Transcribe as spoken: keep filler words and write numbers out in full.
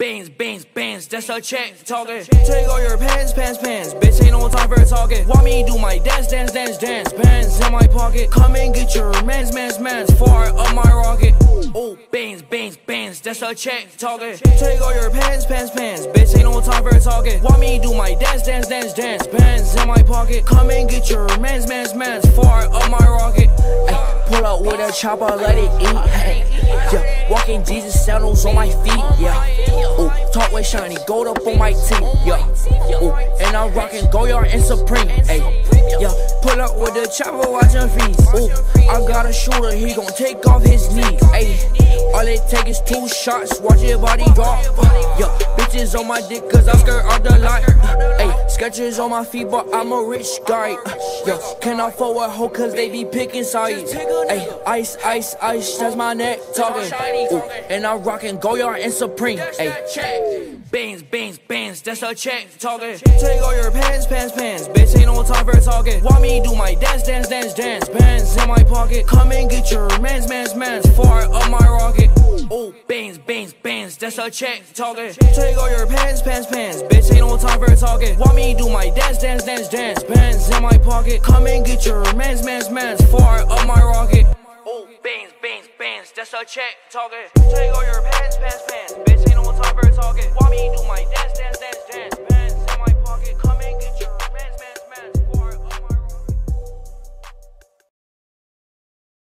Bands, bands, bands, that's a check talking. Take all your pants, pants, pants. Bitch, ain't no time for talking. Want me do my dance, dance, dance, dance. Bands in my pocket. Come and get your mans, mans, mans. Far up my rocket. Oh, bands, bands, bands, that's a check talking. Take all your pants, pants, pants. Bitch, ain't no time for talking. Want me do my dance, dance, dance, dance. Bands in my pocket. Come and get your mans, mans, mans. Far up my rocket. Ay, pull up with a chopper, let it eat. Ay, yeah, walking Jesus sandals on my feet. Yeah. Ooh, talk with shiny gold up on my teeth, yeah. Ooh, and I'm rocking Goyard and Supreme, ayy. Yeah, pull up with the chopper, watching feast. Ooh, I got a shooter, he gon' take off his knee, ayy. All it take is two shots, watch your body drop. Yeah, bitches on my dick, cause I skirt out the light. Ayy, sketches on my feet, but I'm a rich guy. Yeah, cannot forward hoe, cause they be picking sides. Ayy, ice, ice, ice, that's my neck talking. Ooh, and I'm rocking Goyard and Supreme, ayy. Bands, bands, bands, that's a check talking. Take all your pants, pants, pants. Bitch, ain't no time for talking. Want me do my dance, dance, dance, dance. Bands in my pocket. Come and get your mans, mans, mans. Far up my rocket. Oh, bands, bands, bands, that's a check talking. Take all your pants, pants, pants. Bitch, ain't no time for talking. Want me do my dance, dance, dance, dance. Bands in my pocket. Come and get your mans, mans, mans. Far up my rocket. Oh, bands, bands, bands, that's a check talking. Take all your pants, pants, pants.